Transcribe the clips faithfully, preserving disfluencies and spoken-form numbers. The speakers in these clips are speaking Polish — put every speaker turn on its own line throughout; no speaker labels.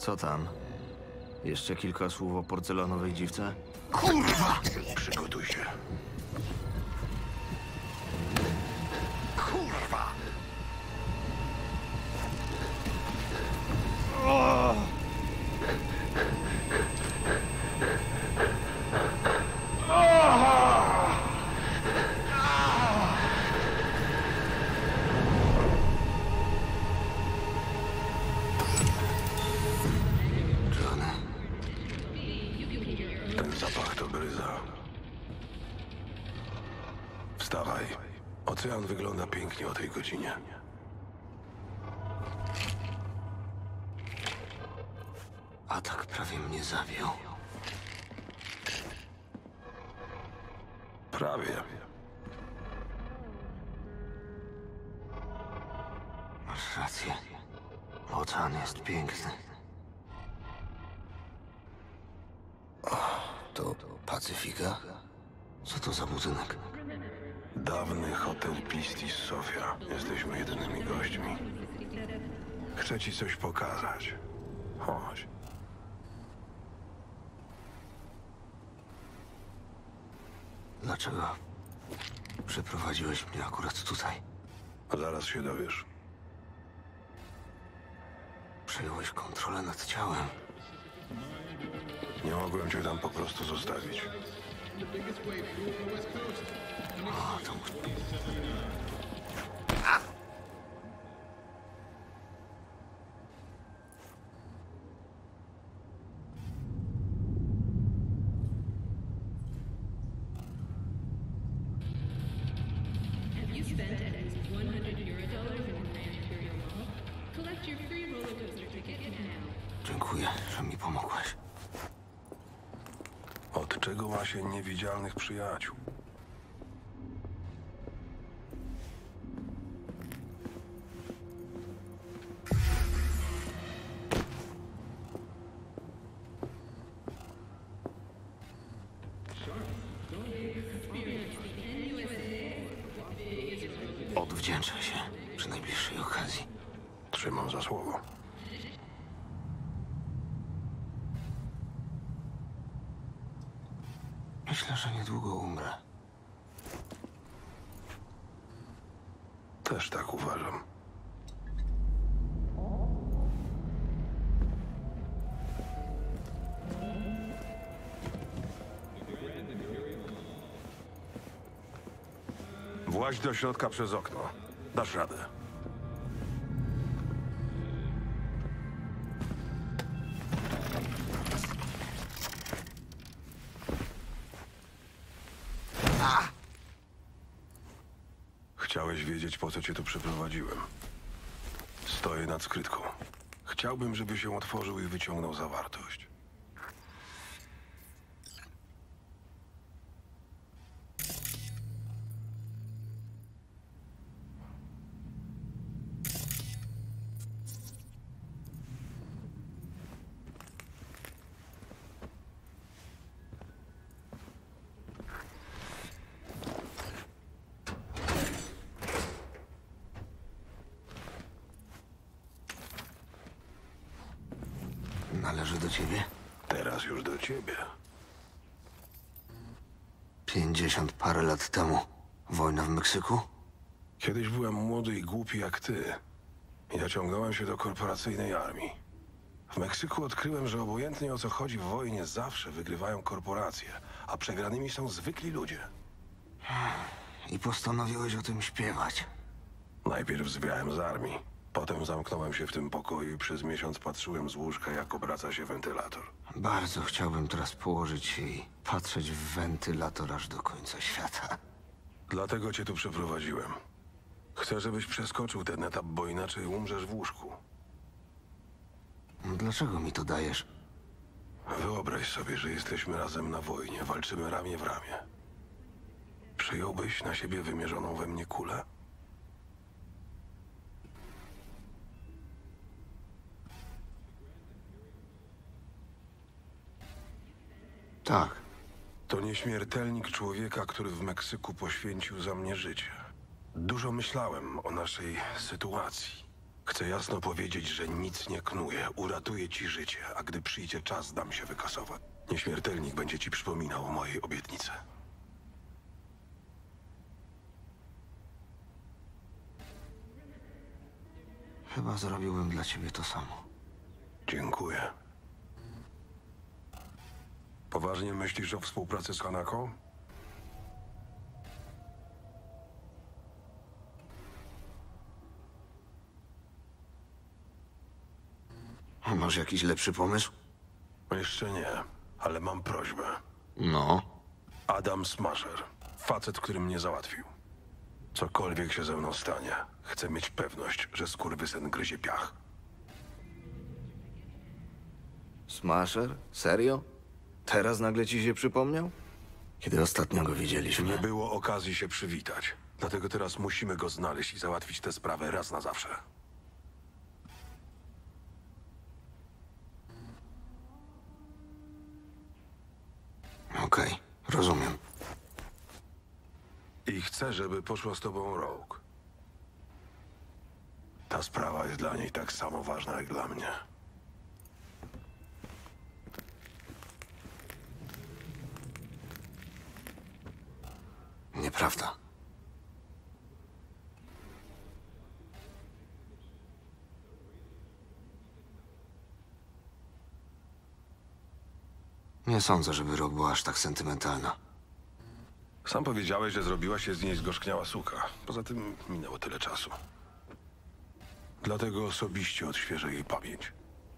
Co tam? Jeszcze kilka słów o porcelanowej dziwce?
Kurwa! Przygotuj się. Kurwa! O! Ten zapach to bryza. Wstawaj. Ocean wygląda pięknie o tej godzinie.
Atak prawie mnie zabił.
Prawie.
Masz rację. Ocean jest piękny. To Pacyfika? Co to za budynek?
Dawny hotel Pistis Sofia. Jesteśmy jedynymi gośćmi. Chcę ci coś pokazać. Chodź.
Dlaczego przeprowadziłeś mnie akurat tutaj?
Zaraz się dowiesz.
Przejąłeś kontrolę nad ciałem.
Nie mogłem cię tam po prostu zostawić.
O, to... Dziękuję, że mi pomogłeś.
Od czego ma się niewidzialnych przyjaciół?
Odwdzięczę się przy najbliższej okazji.
Trzymam za słowo.
Myślę, że niedługo umrę.
Też tak uważam. Właź do środka przez okno. Dasz radę. Chciałeś wiedzieć, po co cię tu przyprowadziłem. Stoję nad skrytką. Chciałbym, żeby się otworzył i wyciągnął zawartość.
Należy do ciebie?
Teraz już do ciebie.
Pięćdziesiąt parę lat temu. Wojna w Meksyku?
Kiedyś byłem młody i głupi jak ty. I zaciągnąłem się do korporacyjnej armii. W Meksyku odkryłem, że obojętnie o co chodzi w wojnie, zawsze wygrywają korporacje, a przegranymi są zwykli ludzie.
I postanowiłeś o tym śpiewać.
Najpierw zwiałem z armii. Potem zamknąłem się w tym pokoju i przez miesiąc patrzyłem z łóżka, jak obraca się wentylator.
Bardzo chciałbym teraz położyć się i patrzeć w wentylator aż do końca świata.
Dlatego cię tu przeprowadziłem. Chcę, żebyś przeskoczył ten etap, bo inaczej umrzesz w łóżku.
Dlaczego mi to dajesz?
Wyobraź sobie, że jesteśmy razem na wojnie, walczymy ramię w ramię. Przyjąłbyś na siebie wymierzoną we mnie kulę?
Tak.
To nieśmiertelnik człowieka, który w Meksyku poświęcił za mnie życie. Dużo myślałem o naszej sytuacji. Chcę jasno powiedzieć, że nic nie knuję. Uratuję ci życie, a gdy przyjdzie czas, dam się wykasować. Nieśmiertelnik będzie ci przypominał o mojej obietnicy.
Chyba zrobiłbym dla ciebie to samo.
Dziękuję. Poważnie myślisz o współpracy z Hanaką?
A masz jakiś lepszy pomysł?
Jeszcze nie, ale mam prośbę.
No.
Adam Smasher. Facet, który mnie załatwił. Cokolwiek się ze mną stanie, chcę mieć pewność, że skurwysyn gryzie piach.
Smasher? Serio? Teraz nagle ci się przypomniał? Kiedy ostatnio go widzieliśmy?
Nie było okazji się przywitać. Dlatego teraz musimy go znaleźć i załatwić tę sprawę raz na zawsze.
Okej, rozumiem.
I chcę, żeby poszła z tobą Rogue. Ta sprawa jest dla niej tak samo ważna jak dla mnie.
Nieprawda. Nie sądzę, żeby Rogue była aż tak sentymentalna.
Sam powiedziałeś, że zrobiła się z niej zgorzkniała suka. Poza tym minęło tyle czasu. Dlatego osobiście odświeżę jej pamięć.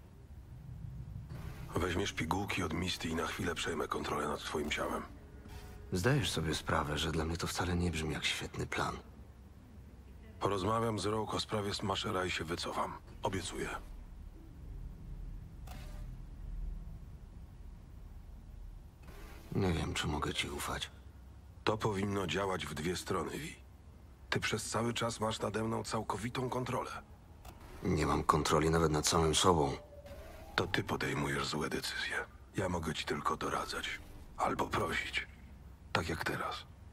Weźmiesz pigułki od Misty i na chwilę przejmę kontrolę nad twoim ciałem.
Zdajesz sobie sprawę, że dla mnie to wcale nie brzmi jak świetny plan.
Porozmawiam z Rogue o sprawie Smashera i się wycofam. Obiecuję.
Nie wiem, czy mogę ci ufać.
To powinno działać w dwie strony, Vi. Ty przez cały czas masz nade mną całkowitą kontrolę.
Nie mam kontroli nawet nad samym sobą.
To ty podejmujesz złe decyzje. Ja mogę ci tylko doradzać. Albo prosić. Tak jak teraz.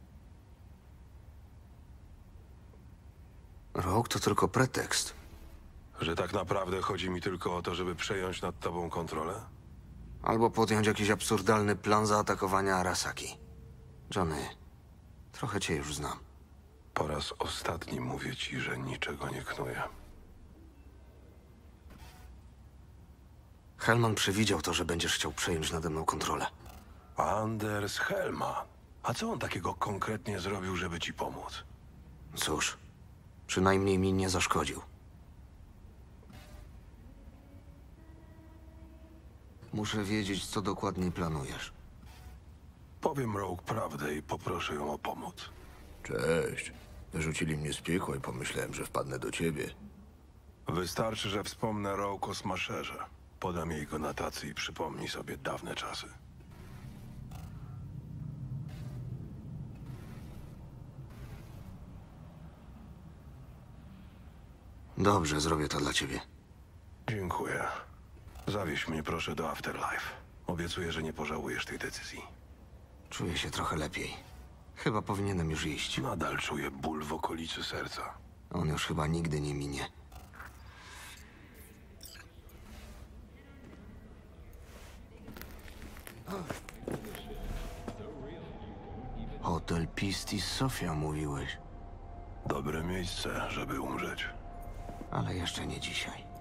Rogue to tylko pretekst.
Że tak naprawdę chodzi mi tylko o to, żeby przejąć nad tobą kontrolę?
Albo podjąć jakiś absurdalny plan zaatakowania Arasaki. Johnny, trochę cię już znam.
Po raz ostatni mówię ci, że niczego nie knuję.
Hellman przewidział to, że będziesz chciał przejąć nade mną kontrolę.
Anders Hellman. A co on takiego konkretnie zrobił, żeby ci pomóc?
Cóż, przynajmniej mi nie zaszkodził. Muszę wiedzieć, co dokładnie planujesz.
Powiem Rogue prawdę i poproszę ją o pomoc.
Cześć. Wyrzucili mnie z piekła i pomyślałem, że wpadnę do ciebie.
Wystarczy, że wspomnę Rogue o Smasherze. Podam jej go na tacy i przypomnij sobie dawne czasy.
Dobrze, zrobię to dla ciebie.
Dziękuję. Zawieź mnie proszę do Afterlife. Obiecuję, że nie pożałujesz tej decyzji.
Czuję się trochę lepiej. Chyba powinienem już iść.
Nadal czuję ból w okolicy serca.
On już chyba nigdy nie minie. Hotel Pistis Sofia, mówiłeś.
Dobre miejsce, żeby umrzeć.
Ale jeszcze nie dzisiaj.